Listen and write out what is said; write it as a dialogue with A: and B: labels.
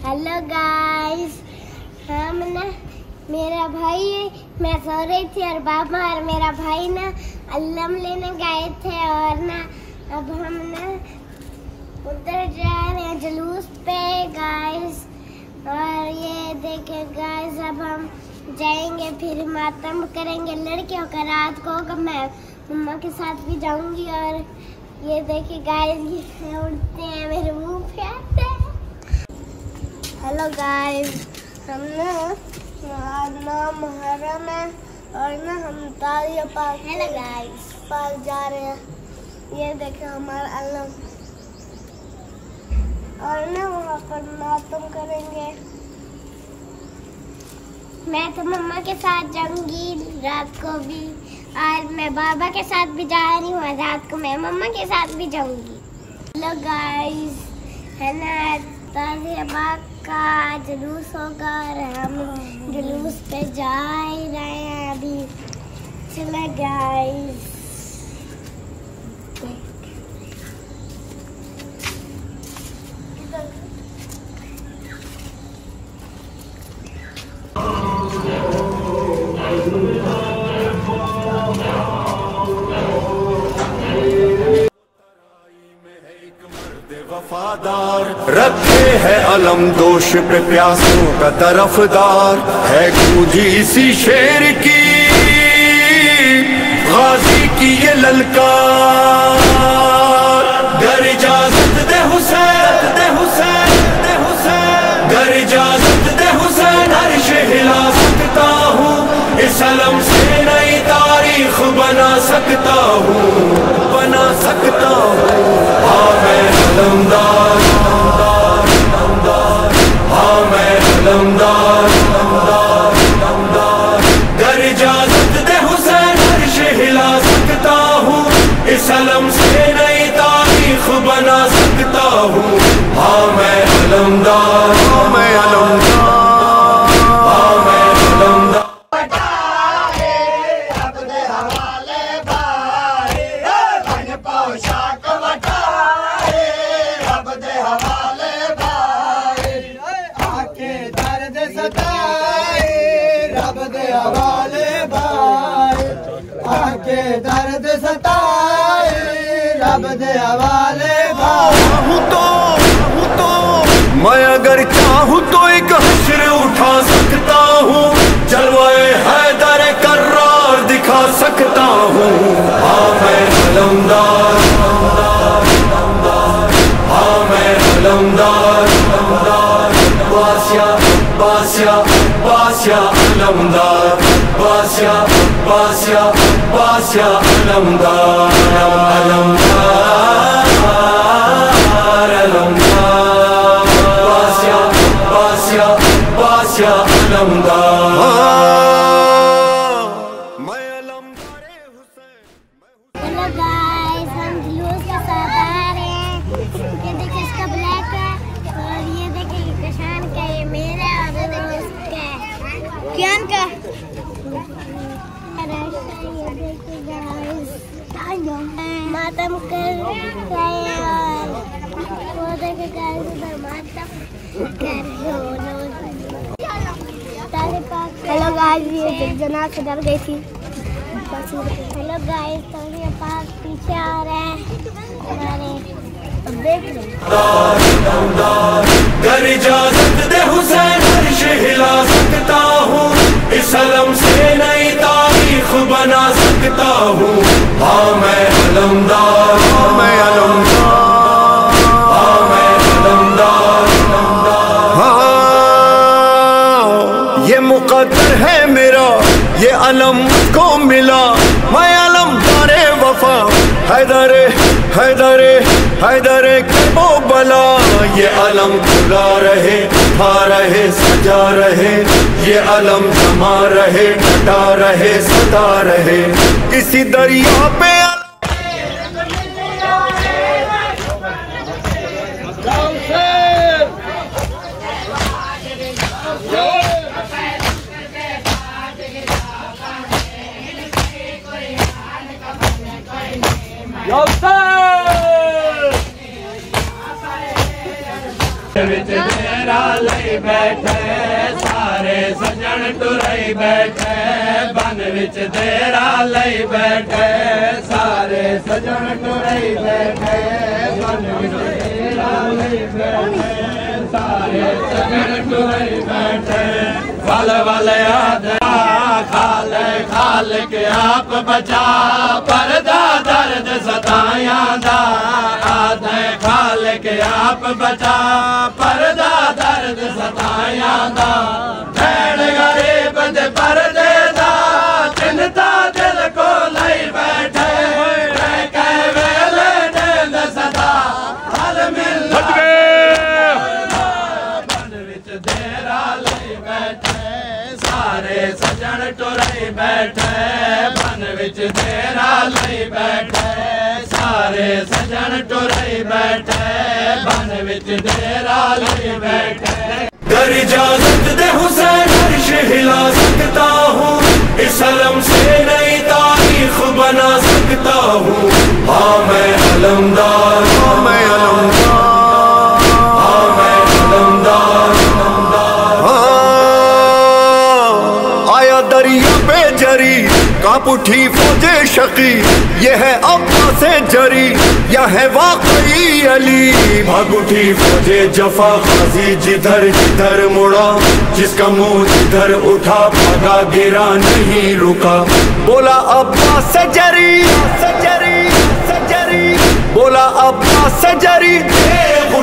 A: Hello guys, हम ना मेरा भाई मैं सो रही थी और बाबा और मेरा भाई ना अल्लम लेने गए थे और ना अब हम ना उधर जा रहे हैं जुलूस पे गाइस। और ये देखे गाइस, अब हम जाएंगे फिर मातम करेंगे लड़कियों का रात को। कब मैं मम्मा के साथ भी जाऊंगी। और ये देखे गाइस, ये उड़ते हैं मेरे मुंह पे आते हैं। हेलो गाइस, हम ना आज ना मुहर्रम है और ना हम तालिया पार्क जा रहे हैं। ये देखे हमारा अल्लम और ना वहाँ पर मातम करेंगे। मैं तो मम्मा के साथ जाऊंगी रात को भी, और मैं बाबा के साथ भी जा रही हूँ। रात को मैं मम्मा के साथ भी जाऊंगी। हेलो गाइस, है ना तालिया पार्क का जुलूस होगा और हम जुलूस पे जा ही रहे हैं अभी। चले गाइस,
B: वफादार रखे है अलम दोष पे प्यासों का तरफदार है गूंजी सी शेर की गाजी की ये ललकार। गर इजाजत दे हुसैन, दे हुसैन, दे हुसैन, गर इजाजत दे हुसैन, अर्श हिला सकता हूँ। इस अलम से नई तारीख बना सकता हूँ, बना सकता हूँ। हाँ मैं अलमदार, हाँ मैं अलमदार, गर इजाजत दे हुसैन, अर्श हिला सकता हूँ। इस अलम से नई तारीख बना सकता हूँ। हाँ मैं अलमदार, हाँ मैं अलमदार, हाँ मैं अलमदार।
C: आके दर्द सताए रब दे हवाले भाई।
B: हूँ तो मैं अगर चाहूँ तो एक हश्र उठा सकता हूँ। जलवाए हैदर कर्रार दिखा सकता हूँ। हाँ मैं अलमदार, हाँ मैं अलमदार, बासिया बासिया बासिया अलमदार, बासिया बासिया बासिया अलमदार, अलमदार, अलमदार, बासिया बासिया बासिया अलमदार। मैं अलमदार हुसैन।
A: हेलो गाइस, हम जुलूस के साथ आ रहे हैं। ये देखिए इसका ब्लैक है और ये देखिए किसान का, ये मेरा और ये उसका है कियान का। ये देखिए गाइस, मातम कर रहे हैं और वो देखिए गाइस उधर मातम कर रहे हैं। हेलो गाइस, ये जना से डर गई थी। हेलो गाइस, तालिया पार्क पीछे आ रहे हैं हमारे, अब देख लो।
B: गर इजाजत दे हुसैन, अर्श हिला सकता हूँ। इस अलम से नई तारीख बना सकता हूँ। हाँ मैं अलमदार, हाँ मैं अलमदार, हाँ मैं अलमदार, हाँ ये मुक़द्दर है मेरा, ये अलम को मिला। मैं अलमदारे वफा हैदरे हैदरे हैदरे वो बला। ये अलम खुला रहे, खा रहे, सजा रहे। ये अलम जमा रहे, घटा रहे, सदा रहे। इसी दरिया पे डेरा लई बैठे सारे सजन टुरई बैठे बन विच डेरा लई बैठे सारे सजन टुरई बैठे बन विच डेरा लई बैठे सारे सजन टुरई बैठे वल वल आदरा खाल खाल के आप बचा परदा दर्द सताया दा आदे खाल के आप बचा परदा दर्द सताया दा भैन गरीब दे परदे दा चिंता दिल को लई बैठे कह वेले देंद सदा हल मिल बन विच डेरा लई बैठे सारे सजन टुरई बैठे बन विच डेरा लई बैठे सारे सजन टुरई बैठे बन विच डेरा लई बैठे गर इजाजत दे हुसैन अर्श हिला सकता हूँ इस अलम से नई तारीख बना सकता हूँ हाँ मैं अलमदार हाँ मैं अलमदार हाँ मैं अलमदार
D: आया दरिया पे जरी कांप उठी फौजे शकी ये है अब्बा से जरी यह है वाकई अली
B: भाग उठी फौजे जफा खाजी जिधर जिधर मुड़ा जिसका मुंह जिधर उठा भागा गिरा नहीं रुका
D: बोला अब्बा से जरी सजरी सजरी बोला अब्बा से जरी